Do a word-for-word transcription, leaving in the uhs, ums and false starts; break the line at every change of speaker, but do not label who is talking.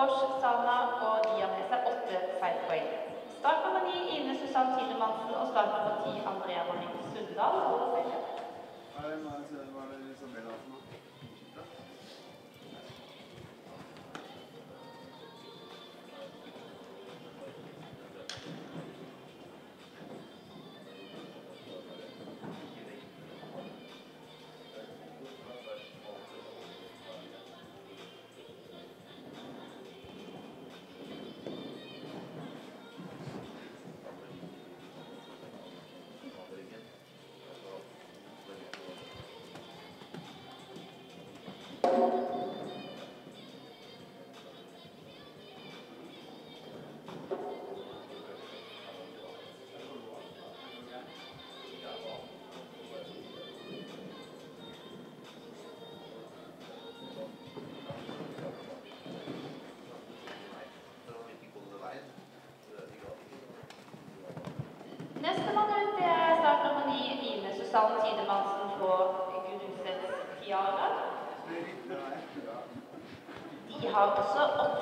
Kors, Sana, og de har med seg åtte feilpoeng. Start nummer ni, Ine Susann Tidemansen, og start nummer ti, Andrea Marie Sundal.
Hva er det Isabella for noe?
Neste mann ut er start nummer ni, Ine Susann Tidemansen på Gudrundsets Tiara. De har også åtte